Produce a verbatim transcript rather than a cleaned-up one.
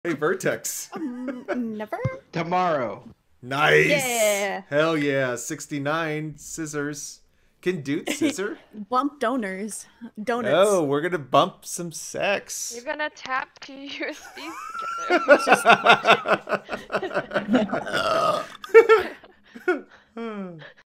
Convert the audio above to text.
Hey, Vertex. Um, never. Tomorrow. Nice. Yeah. Hell yeah. sixty-nine scissors. Can dudes scissor? Bump donors. Donuts. Oh, we're gonna bump some sex. You're gonna tap two U S Bs together.